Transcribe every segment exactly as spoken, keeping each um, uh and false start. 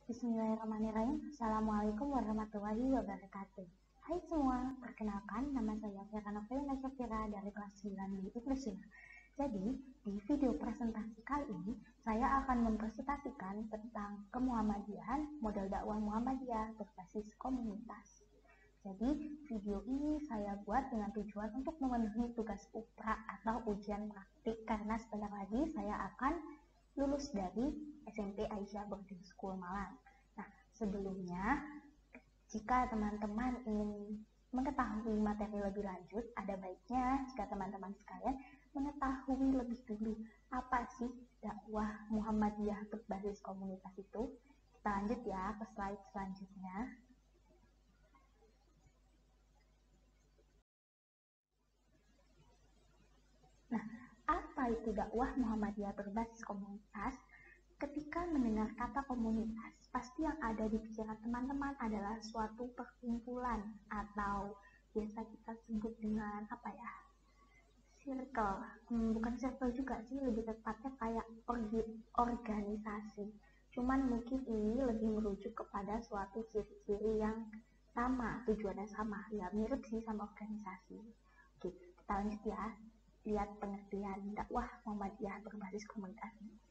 Bismillahirrahmanirrahim. Assalamualaikum warahmatullahi wabarakatuh. Hai semua, perkenalkan nama saya Fira Novena Syafira dari kelas sembilan di Ibnu. Jadi, di video presentasi kali ini, saya akan mempresentasikan tentang kemuhammadiyahan, model dakwah Muhammadiyah berbasis komunitas. Jadi, video ini saya buat dengan tujuan untuk memenuhi tugas U P R A atau ujian praktik, karena sebentar lagi saya akan lulus dari S M P Aisyah Boarding School Malang. Nah, sebelumnya, jika teman-teman ingin mengetahui materi lebih lanjut, ada baiknya jika teman-teman sekalian mengetahui lebih dulu apa sih dakwah Muhammadiyah berbasis komunitas itu. Kita lanjut ya ke slide selanjutnya. Nah, apa itu dakwah Muhammadiyah berbasis komunitas? Ketika mendengar kata komunitas, pasti yang ada di pikiran teman-teman adalah suatu perkumpulan atau biasa kita sebut dengan apa ya? Circle. Hmm, bukan circle juga sih, lebih tepatnya kayak orgi, organisasi. Cuman mungkin ini lebih merujuk kepada suatu ciri-ciri yang sama, tujuannya sama, ya mirip sih sama organisasi. Oke, kita lanjut ya. Lihat pengertian dakwah Muhammadiyah berbasis komunitas ini.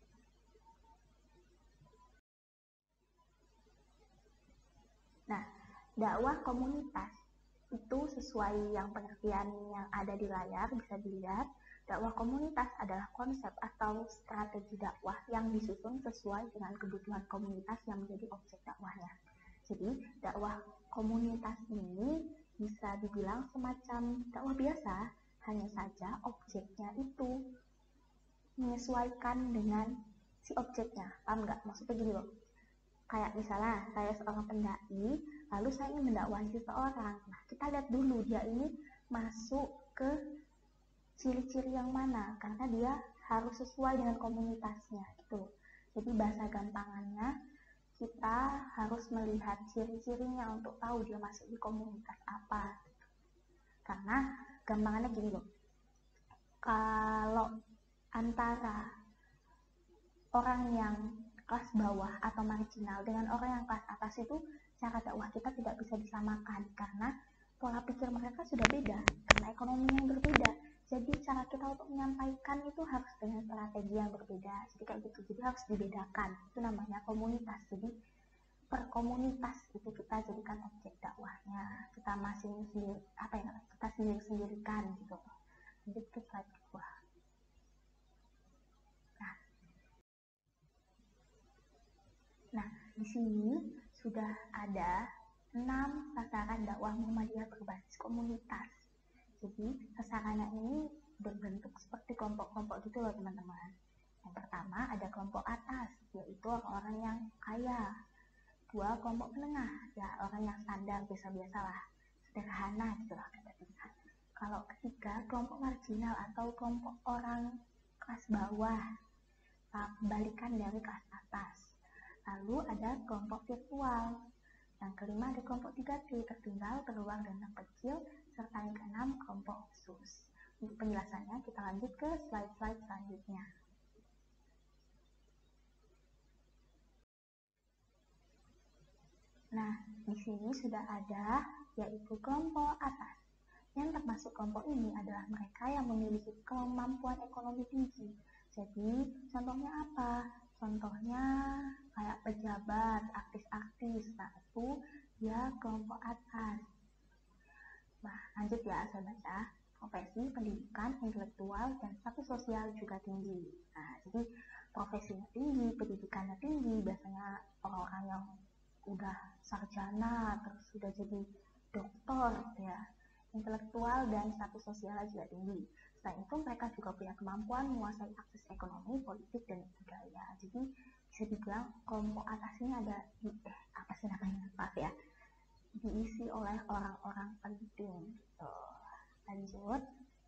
Nah, dakwah komunitas itu sesuai yang pengertian yang ada di layar, bisa dilihat. Dakwah komunitas adalah konsep atau strategi dakwah yang disusun sesuai dengan kebutuhan komunitas yang menjadi objek dakwahnya. Jadi, dakwah komunitas ini bisa dibilang semacam dakwah biasa, hanya saja objeknya itu menyesuaikan dengan si objeknya. Paham nggak? Maksudnya gini loh. Kayak misalnya saya seorang pendai, lalu saya ingin mendakwahi seseorang. Nah, kita lihat dulu dia ini masuk ke ciri-ciri yang mana, karena dia harus sesuai dengan komunitasnya gitu. Jadi bahasa gampangannya, kita harus melihat ciri-cirinya untuk tahu dia masuk di komunitas apa. Karena gampangannya gini loh, kalau antara orang yang kelas bawah atau marginal dengan orang yang kelas atas itu, cara dakwah kita tidak bisa disamakan karena pola pikir mereka sudah beda, karena ekonomi yang berbeda. Jadi cara kita untuk menyampaikan itu harus dengan strategi yang berbeda. Jadi kayak gitu, jadi harus dibedakan. Itu namanya komunitas. Jadi per komunitas itu kita jadikan objek dakwahnya. Kita masing sendiri apa ya? Kita sendiri-sendirikan gitu. Lanjut ke slide kedua. Nah, di sini sudah ada enam sasaran dakwah Muhammadiyah berbasis komunitas. Jadi, sasarannya ini berbentuk seperti kelompok-kelompok gitu loh teman-teman. Yang pertama ada kelompok atas, yaitu orang-orang yang kaya. Dua, kelompok menengah, ya orang yang standar, biasa-biasa lah, sederhana gitu lah. Kalau ketiga, kelompok marginal atau kelompok orang kelas bawah, kebalikan dari kelas atas. Lalu ada kelompok virtual. Yang kelima ada kelompok tiga T, tertinggal, terluar, dan terkecil. Serta yang keenam kelompok khusus. Untuk penjelasannya kita lanjut ke slide-slide selanjutnya. Nah, di sini sudah ada yaitu kelompok atas. Yang termasuk kelompok ini adalah mereka yang memiliki kemampuan ekonomi tinggi. Jadi, contohnya apa? Contohnya kayak pejabat, artis-artis. Nah, itu dia kelompok atas. Nah, lanjut ya, saya baca. Profesi, pendidikan, intelektual, dan status sosial juga tinggi. Nah, jadi profesinya tinggi, pendidikannya tinggi. Biasanya orang-orang yang udah sarjana, terus sudah jadi doktor, ya. Intelektual dan status sosial juga tinggi. Selain itu, mereka juga punya kemampuan menguasai akses ekonomi, politik, dan budaya. Jadi, bisa dibilang kelompok atas ini ada di, eh, apa sih namanya, maaf ya, diisi oleh orang-orang penting. Tuh, lanjut.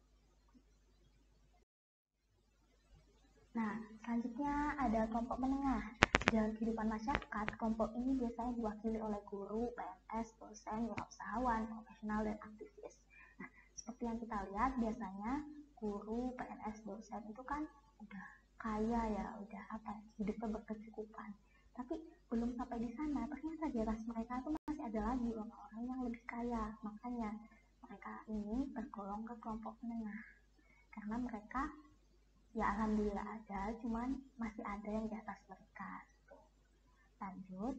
Nah, selanjutnya ada kelompok menengah. Dalam kehidupan masyarakat, kelompok ini biasanya diwakili oleh guru, P N S, dosen, wirausahawan, profesional, dan aktivis. Nah, seperti yang kita lihat, biasanya guru, P N S, dosen itu kan udah kaya ya, udah apa, hidupnya berkecukupan. Tapi belum sampai di sana, ternyata di atas mereka tuh masih ada lagi orang-orang yang lebih kaya. Makanya mereka ini tergolong ke kelompok menengah, karena mereka ya alhamdulillah ada, cuman masih ada yang di atas mereka. Lanjut.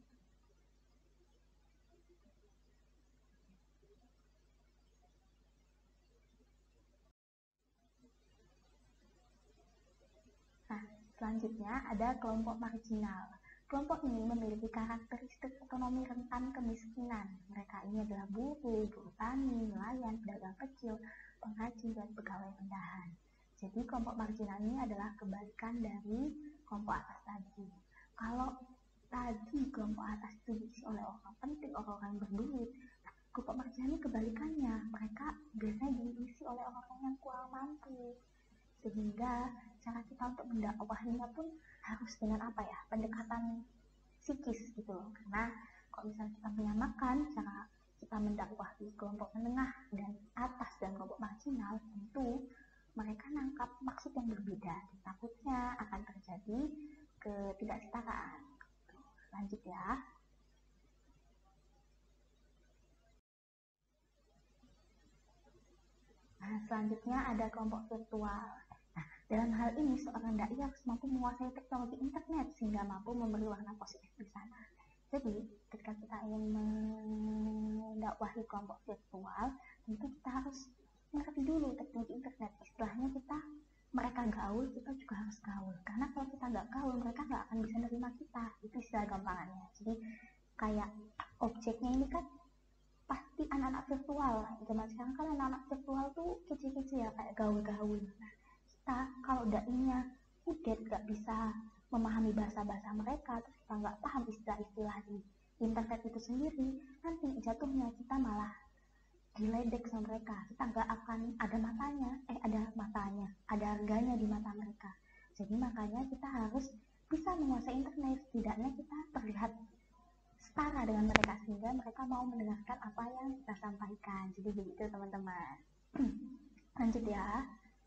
Nah, selanjutnya ada kelompok marginal. Kelompok ini memiliki karakteristik ekonomi rentan kemiskinan. Mereka ini adalah buruh, buruh tani, nelayan, pedagang kecil, pengrajin, dan pegawai rendahan. Jadi kelompok marginal ini adalah kebalikan dari kelompok atas tadi. Kalau tadi kelompok atas itu diisi oleh orang penting, orang-orang yang berduit, nah, kelompok marginal ini kebalikannya. Mereka biasanya diisi oleh orang-orang yang kurang mampu. Sehingga cara kita untuk mendakwahinya pun harus dengan apa ya, pendekatan psikis gitu loh. Karena kalau misalnya kita menyamakan cara kita mendakwahi kelompok menengah dan atas dan kelompok marginal, tentu mereka nangkap maksud yang berbeda. Takutnya akan terjadi ketidaksetaraan. Lanjut ya. Nah, selanjutnya ada kelompok virtual. Nah, dalam hal ini seorang dai harus mampu menguasai teknologi internet sehingga mampu memberi warna positif di sana. Jadi, ketika kita ingin mendakwahi kelompok virtual, tentu kita harus mengerti dulu teknologi internet. Istilahnya kita, mereka gaul, kita juga harus gaul. Karena kalau kita nggak gaul, mereka nggak akan bisa nerima kita. Itu istilah gampangannya. Jadi, kayak objeknya ini kan pasti anak-anak virtual. Zaman sekarang kan anak-anak virtual tuh kece-kece ya, kayak gaul-gaul. Nah, kita kalau dainya udah nggak bisa memahami bahasa-bahasa mereka, terus kita nggak paham istilah-istilah di internet itu sendiri, nanti jatuhnya kita malah diledek sama mereka. Kita nggak akan ada matanya, eh ada matanya, ada harganya di mata mereka. Jadi makanya kita harus bisa menguasai internet, setidaknya kita terlihat setara dengan mereka sehingga mereka mau mendengarkan apa yang kita sampaikan. Jadi begitu teman-teman. Lanjut ya.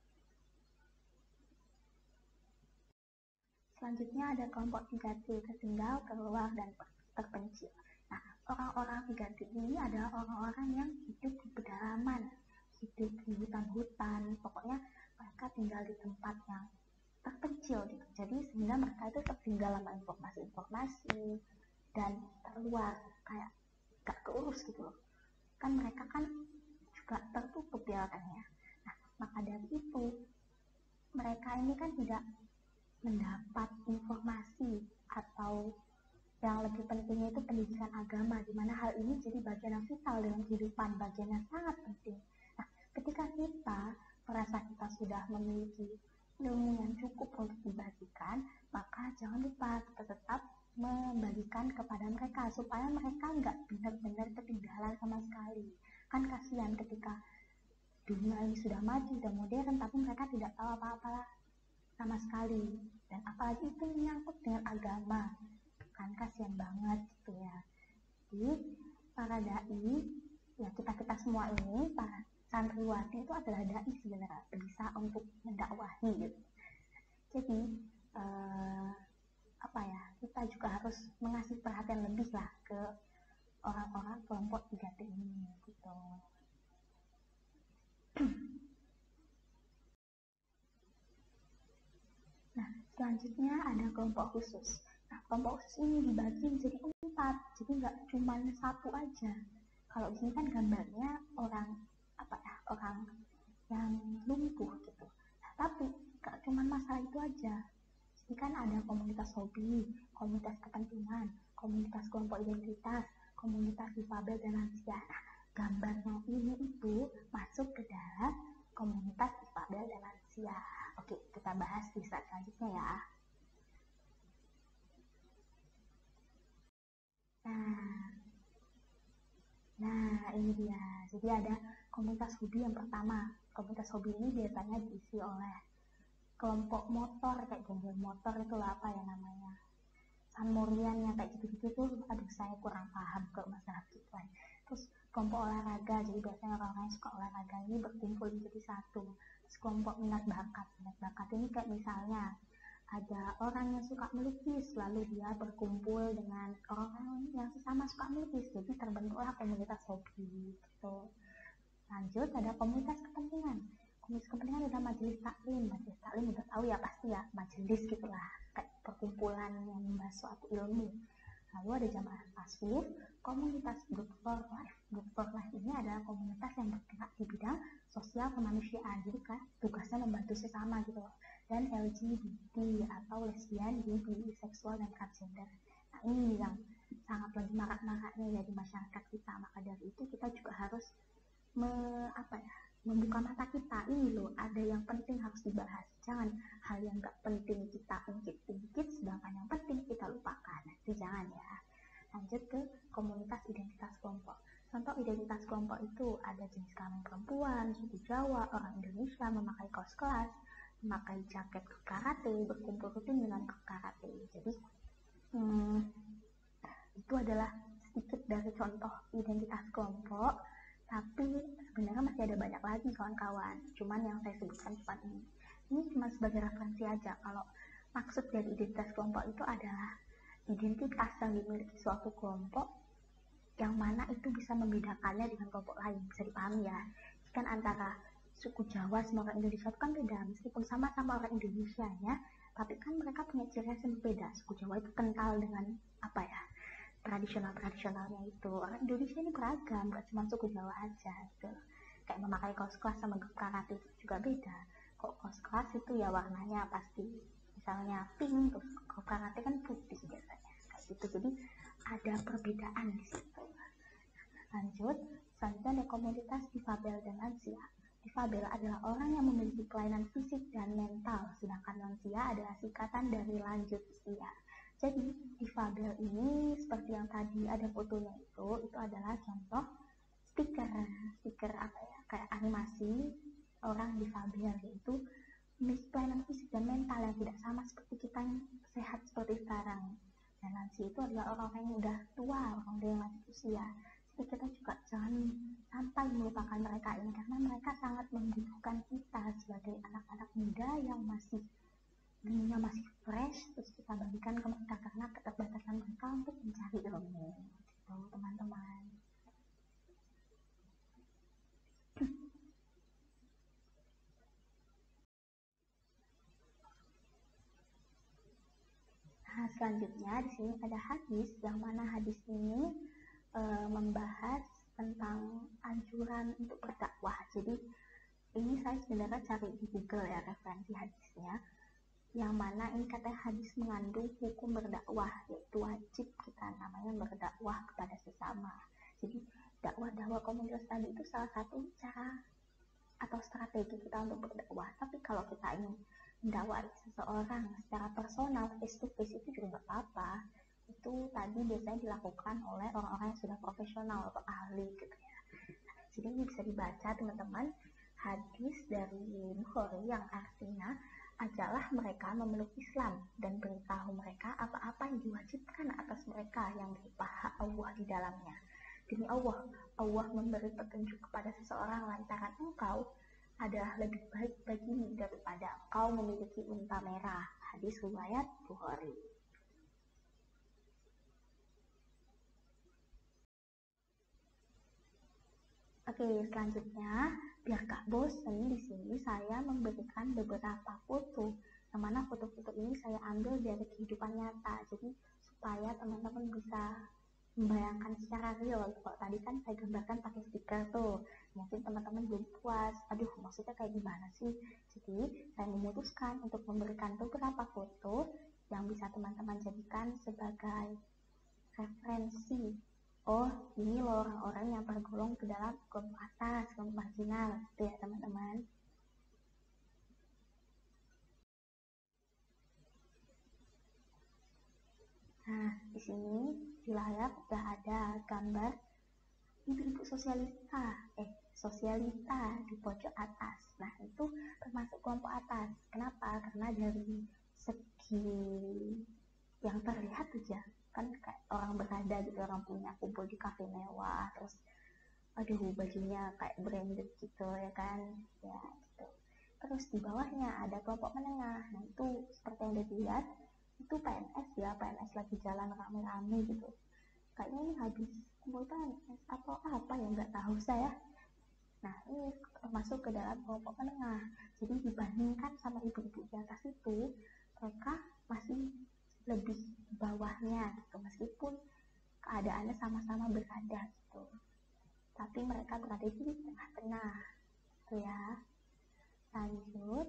Selanjutnya ada kelompok tiga T, tertinggal, terluar, dan terpencil. Nah, orang-orang tiga T ini adalah orang-orang yang hidup di pedalaman, hidup di hutan-hutan, pokoknya mereka tinggal di tempat yang terpencil gitu. Jadi sehingga mereka itu tertinggal sama informasi-informasi dan terluar, kayak gak keurus gitu loh. Kan mereka kan juga tertutup ya orangnya. Nah, maka dari itu mereka ini kan tidak mendapat informasi atau yang lebih pentingnya itu pendidikan agama, di mana hal ini jadi bagian yang vital dalam kehidupan, bagian yang sangat penting. Nah, ketika kita merasa kita sudah memiliki ilmu yang cukup untuk dibagikan, maka jangan lupa kita tetap membagikan kepada mereka supaya mereka nggak benar-benar ketinggalan sama sekali. Kan kasihan ketika dunia ini sudah maju, sudah modern, tapi mereka tidak tahu apa-apa sama sekali, dan apalagi itu menyangkut dengan agama, kan kasihan banget gitu ya. Jadi para dai, ya kita kita semua ini, para santriwati itu adalah dai sebenarnya, bisa untuk mendakwahi gitu. Jadi eh, apa ya, kita juga harus mengasih perhatian lebih lah ke orang-orang kelompok tiga T ini gitu. Nah, selanjutnya ada kelompok khusus. Nah, kelompok khusus ini dibagi menjadi empat, jadi nggak cuma satu aja. Kalau gini kan gambarnya orang apa ya, orang yang lumpuh gitu. Nah, tapi nggak cuma masalah itu aja. Jadi kan ada komunitas hobi, komunitas kepentingan, komunitas kelompok identitas, komunitas difabel dan lansia. Nah, gambarnya ini itu masuk ke dalam komunitas difabel dan lansia. Oke, kita bahas di slide selanjutnya ya. Nah, nah ini dia. Jadi ada komunitas hobi yang pertama. Komunitas hobi ini biasanya diisi oleh kelompok motor, kayak geng motor itu lah apa ya namanya. Sanmorian yang kayak gitu-gitu tuh, aduh saya kurang paham ke masalah gitu. Terus kelompok olahraga, jadi biasanya orang-orang yang suka olahraga ini berkumpul menjadi satu. Terus kelompok minat bakat, minat bakat ini kayak misalnya Ada orang yang suka melukis, lalu dia berkumpul dengan orang-orang yang sesama suka melukis, jadi terbentuklah komunitas hobi gitu. Lanjut, ada komunitas kepentingan. Komunitas kepentingan ada majelis taklim. Majelis taklim udah tahu ya pasti ya, majelis gitulah, kayak perkumpulan yang membahas suatu ilmu. Lalu ada jamaah tasawuf, komunitas Group for Life. Group for Life ini adalah komunitas yang bergerak di bidang sosial kemanusiaan, jadi kan tugasnya membantu sesama gitu loh. Dan L G B T atau lesbian, gay, biseksual, dan transgender. Nah ini yang sangat lagi marak-maraknya ya di masyarakat kita. Maka dari itu kita juga harus me, apa ya, membuka mata kita. Ini loh, ada yang penting harus dibahas. Jangan hal yang gak penting kita ungkit-ungkit, sedangkan yang penting kita lupakan. Itu jangan ya. Lanjut ke komunitas identitas kelompok. Contoh identitas kelompok itu ada jenis kelamin perempuan, suku Jawa, orang Indonesia, memakai kaos kelas, memakai jaket ke karate, berkumpul rutin dengan ke karate. Jadi hmm, itu adalah sedikit dari contoh identitas kelompok, tapi sebenarnya masih ada banyak lagi kawan-kawan. Cuman yang saya sebutkan cuma ini. Ini cuma sebagai referensi aja. Kalau maksud dari identitas kelompok itu adalah identitas yang dimiliki suatu kelompok yang mana itu bisa membedakannya dengan kelompok lain. Bisa dipahami ya. Kan antara suku Jawa sama orang Indonesia itu kan beda, meskipun sama-sama orang Indonesia ya, tapi kan mereka punya ciri khas yang berbeda. Suku Jawa itu kental dengan apa ya, tradisional-tradisionalnya itu. Orang Indonesia ini beragam, gak cuma suku Jawa aja gitu. Kayak memakai kaos kelas sama grup karate itu juga beda. Kok kaos kelas itu ya warnanya pasti misalnya pink, terus grup karate kan putih biasanya kayak gitu. Jadi ada perbedaan di situ. Lanjut, selanjutnya ada komunitas difabel dan lansia. Difabel adalah orang yang memiliki kelainan fisik dan mental, sedangkan lansia adalah singkatan dari lanjut usia. Jadi difabel ini seperti yang tadi ada fotonya itu, itu adalah contoh stiker, stiker apa ya, kayak animasi orang difabel, yaitu memiliki kelainan fisik dan mental yang tidak sama seperti kita yang sehat seperti sekarang. Dan lansia itu adalah orang-orang yang udah tua, orang-orang yang lanjut usia. Jadi kita juga jangan sampai melupakan mereka ini, karena mereka sangat membutuhkan kita sebagai anak-anak muda yang masih dunia masih fresh, terus kita bagikan ke mereka karena keterbatasan mereka untuk mencari ilmu gitu teman-teman. Nah, selanjutnya di sini ada hadis, yang mana hadis ini e, membahas tentang anjuran untuk berdakwah. Jadi ini saya sebenarnya cari di Google ya referensi hadisnya, yang mana ini katanya hadis mengandung hukum berdakwah, yaitu wajib kita namanya berdakwah kepada sesama. Jadi dakwah-dakwah komunitas tadi itu salah satu cara atau strategi kita untuk berdakwah. Tapi kalau kita ingin mendakwai seseorang secara personal, face to face, itu juga nggak apa-apa. Itu tadi biasanya dilakukan oleh orang-orang yang sudah profesional atau ahli gitu ya. Jadi ini bisa dibaca teman-teman, hadis dari Bukhari yang artinya ajalah mereka memeluk Islam dan beritahu mereka apa-apa yang diwajibkan atas mereka yang berupa hak Allah di dalamnya. Demi Allah, Allah memberi petunjuk kepada seseorang lantaran engkau adalah lebih baik bagimu daripada engkau memiliki unta merah. Hadis riwayat Bukhari. Oke, selanjutnya biar gak bosen, di sini saya memberikan beberapa foto, yang mana foto-foto ini saya ambil dari kehidupan nyata, jadi supaya teman-teman bisa membayangkan secara real. Kalau tadi kan saya gambarkan pakai stiker tuh, mungkin teman-teman belum puas, aduh maksudnya kayak gimana sih. Jadi saya memutuskan untuk memberikan beberapa foto yang bisa teman-teman jadikan sebagai referensi. Oh, ini loh orang-orang yang tergolong ke dalam kelompok atas, kelompok marginal, gitu ya teman-teman. Nah, di sini di layar sudah ada gambar ibu-ibu sosialita, eh sosialita di pojok atas. Nah, itu termasuk kelompok atas. Kenapa? Karena dari segi yang terlihat aja kan kayak orang berada gitu, orang punya kumpul di kafe mewah, terus aduh bajunya kayak branded gitu ya kan ya gitu. Terus di bawahnya ada kelompok menengah. Nah itu seperti yang udah dilihat, itu P N S ya, P N S lagi jalan rame-rame gitu. Kayaknya ini habis kumpul P N S atau apa ya, nggak tahu saya. Nah, ini termasuk ke dalam kelompok menengah. Jadi dibandingkan sama ibu-ibu di atas itu, mereka masih lebih bawahnya gitu, meskipun keadaannya sama-sama berada gitu. Tapi mereka berada di tengah-tengah. Gitu ya. Lanjut.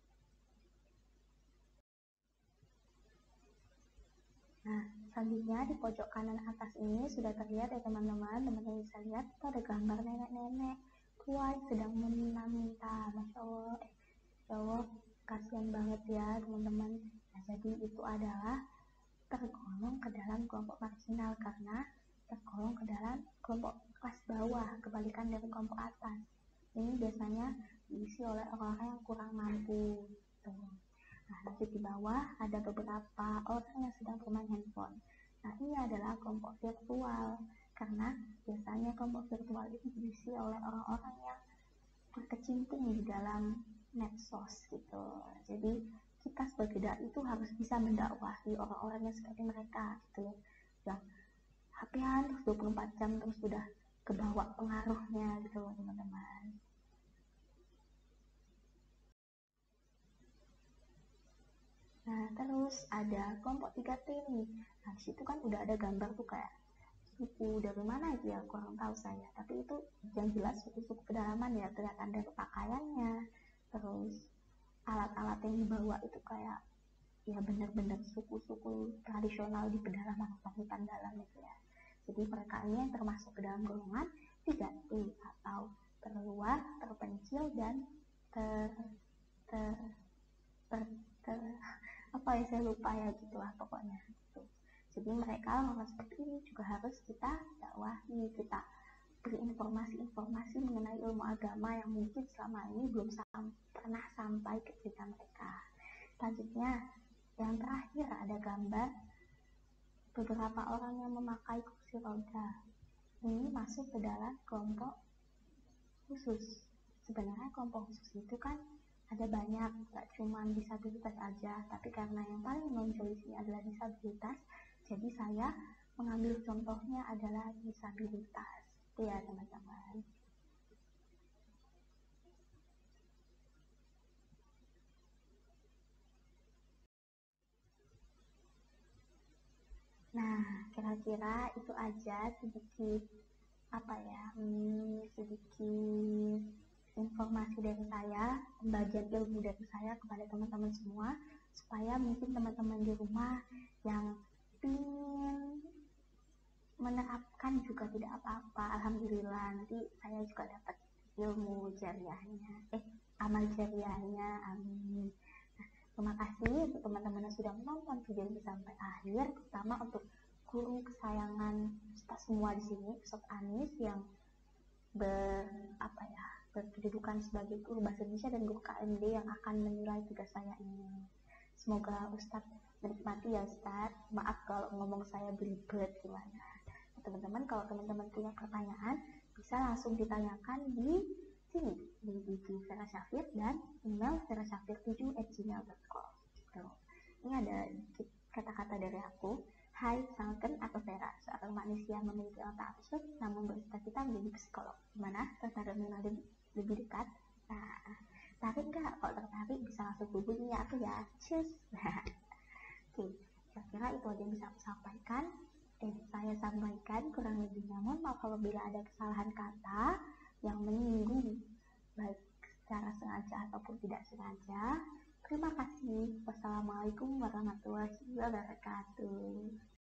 Nah, selanjutnya di pojok kanan atas ini sudah terlihat ya teman-teman. Teman-teman bisa lihat itu ada gambar nenek-nenek tua sedang meminta-minta. Masya Allah, eh, ya Allah, kasihan banget ya teman-teman. Nah, jadi itu adalah tergolong ke dalam kelompok marginal karena tergolong ke dalam kelompok kelas bawah, kebalikan dari kelompok atas. Ini biasanya diisi oleh orang-orang yang kurang mampu. Tuh. Nah, lanjut di bawah ada beberapa orang yang sedang bermain handphone. Nah, ini adalah kelompok virtual karena biasanya kelompok virtual itu diisi oleh orang-orang yang berkecimpung di dalam medsos gitu. Jadi kita sebagai dai itu harus bisa mendakwahi orang-orang yang seperti mereka gitu, yang H P-an terus dua puluh empat jam terus sudah kebawa pengaruhnya gitu teman-teman. Nah, terus ada kelompok tiga T nih. Nah, disitu kan udah ada gambar tuh kayak suku dari mana itu ya, kurang tahu saya. Tapi itu yang jelas suku-suku pedalaman ya, kelihatan dari pakaiannya. Terus alat-alat yang dibawa itu kayak ya benar-benar suku-suku tradisional di pedalaman atau hutan dalam itu ya. Jadi mereka ini yang termasuk ke dalam golongan tiga T atau terluar, terpencil, dan ter, ter, ter, ter apa ya saya lupa ya gitulah pokoknya gitu. Jadi mereka orang seperti ini juga harus kita dakwahi, kita beri informasi-informasi mengenai ilmu agama yang mungkin selama ini belum sam pernah sampai ke kita mereka. Selanjutnya yang terakhir ada gambar beberapa orang yang memakai kursi roda. Ini masuk ke dalam kelompok khusus. Sebenarnya kelompok khusus itu kan ada banyak, gak cuma disabilitas aja, tapi karena yang paling menonjol di sini adalah disabilitas, jadi saya mengambil contohnya adalah disabilitas. Itu ya teman-teman. Nah, kira-kira itu aja sedikit apa ya, hmm, sedikit informasi dari saya, pembagian ilmu dari saya kepada teman-teman semua, supaya mungkin teman-teman di rumah yang ingin menerapkan juga tidak apa-apa. Alhamdulillah, nanti saya juga dapat ilmu jariahnya, eh amal jariahnya, amin. Nah, terima kasih untuk teman-teman yang sudah menonton video ini sampai akhir, terutama untuk guru kesayangan kita semua di sini, Ustaz Anis yang ber apa ya berkedudukan sebagai guru bahasa Indonesia dan guru K M D yang akan menilai tugas saya ini. Semoga Ustadz menikmati ya Ustadz. Maaf kalau ngomong saya belibet gimana. Nah, teman-teman kalau teman-teman punya pertanyaan bisa langsung ditanyakan di sini di I G Vera Syafir dan email vera syafir tujuh at gmail dot com. Ini ada kata-kata dari aku. Hai, Salken atau Vera, seorang manusia memiliki otak absurd namun bercita-cita menjadi psikolog. Gimana? Tertarik mengenal lebih, lebih dekat? Nah, tarik nggak? Kalau tertarik bisa langsung hubungi aku ya. Cheers! Oke, kira-kira itu aja yang bisa aku sampaikan. Eh, saya sampaikan kurang lebihnya. Mohon maaf apabila ada kesalahan kata yang menyinggung, baik secara sengaja ataupun tidak sengaja. Terima kasih. Wassalamualaikum warahmatullahi wabarakatuh.